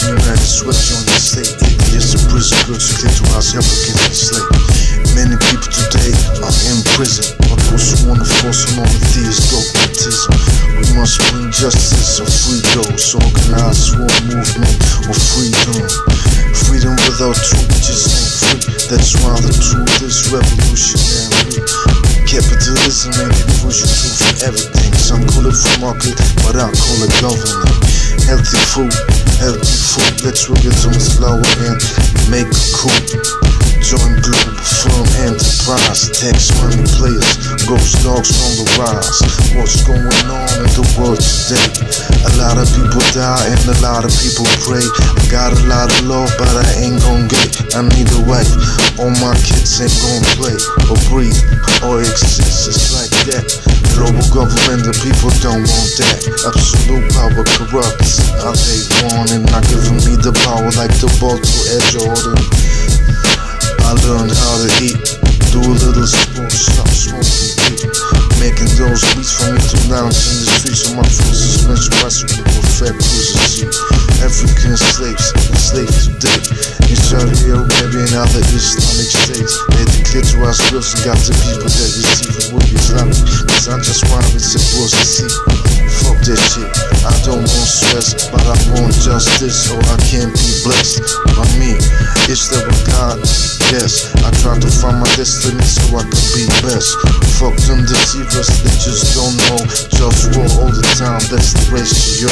Revolution united, sweat on your state. Yes, the prison girls who claim to house Africans enslaved. Many people today are in prison, but those who wanna force on all of these dogmatism. We must bring justice and free those. Organized war movement or freedom. Freedom without truth just ain't free. That's why the truth is revolutionary. Capitalism ain't the crucial tool for everything. Some call it free market, but I call it government. Healthy food, let's work it on slower and make a coup. Join Globalfirm enterprise, tax money players, GhostDogz on the rise. What's going on in the world today? A lot of people die and a lot of people pray. I got a lot of love, but I ain't gon' get. I need a wife, all my kids ain't gon' play or breathe or exist. It's like that. Global government, the people don't want that. Absolute power corrupts. Are they wanting, not giving me the power like the ball to Ed Jordan. I learned how to eat, do a little sport, stop smoking weed. Making those beats for me to lounge in the streets on my full suspension bicycle with fat cruiser seat. African slaves, enslaved today in Saudi Arabia and other Islamic states. They declare to ourselves and got the people that receive it will be Islamic. Cause I just want it supposed to see. Fuck that shit, I don't want stress, but I want justice or I can't be blessed by me. Is there a God? Yes, I try to find my destiny so I can be best. Fuck them deceivers, they just don't know. JustWar all the time, that's the ratio.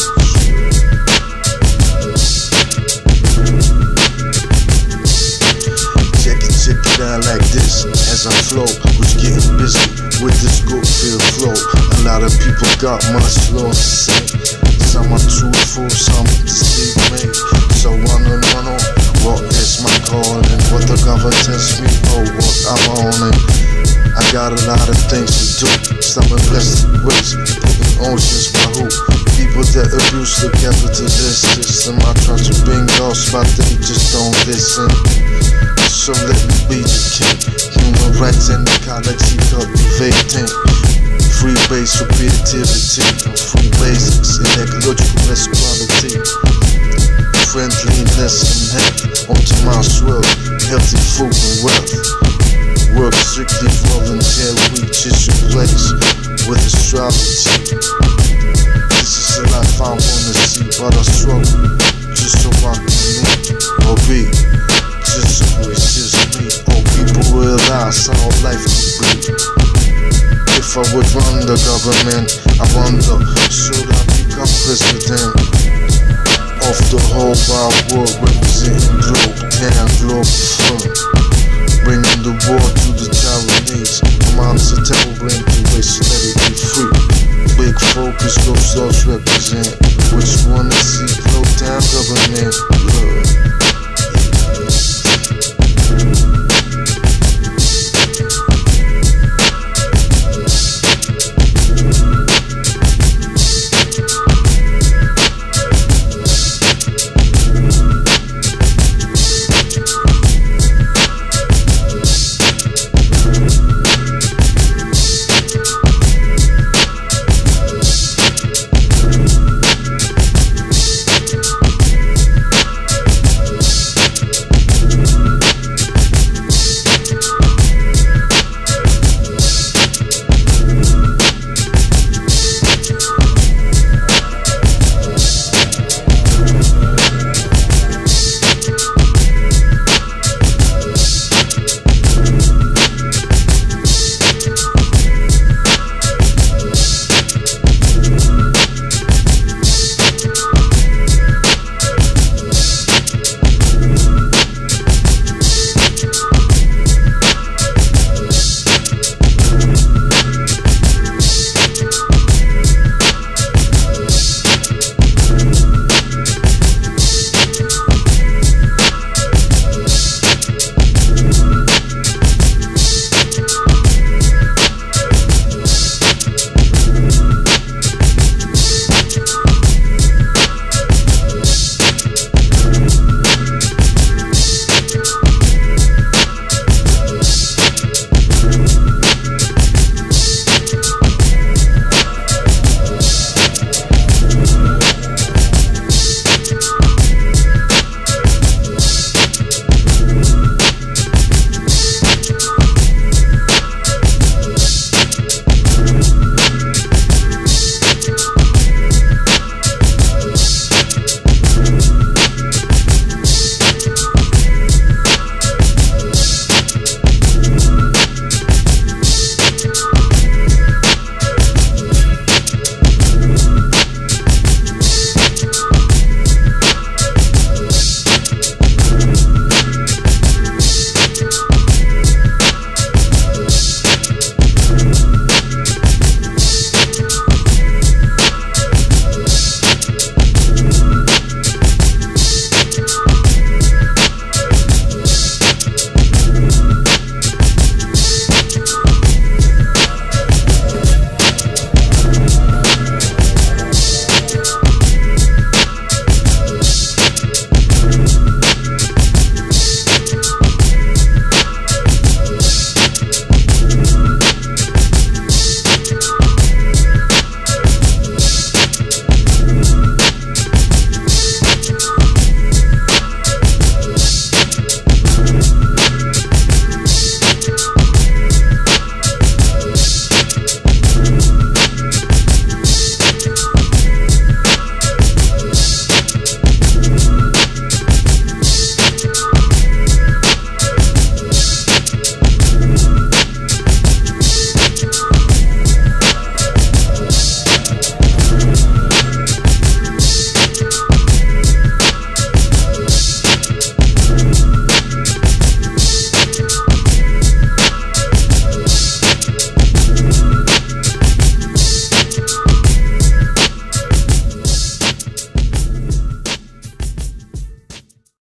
Check it out like this as I flow, was getting busy with this good feel flow. A lot of people got much lost to say. Some are truthful, some deceive me. So I know what is my calling, what the government tells me, oh what I'm on it. I got a lot of things to do, stopping plastic waste, putting oceans by who? People that abuse the capitalist system. I try to bring those, but they just don't listen. So let me be the king. Human rights and ecology cultivating. Free base for creativity, free basics in ecological equality. Friendliness and health onto my swell. Healthy food and wealth. Work strictly voluntary, just your place with astrology. This is a life I wanna see, but I struggle just so I can meet or be. Just so it's just me, or people realize how life could be. If I would run the government, I wonder, should I become president of the whole wide world, representing Globalfirm, bringing the war to the Taiwanese. My mind's a terrible intuition, let it be free. Big focus, GhostDogz represent. Which one to see? Low down government. Look.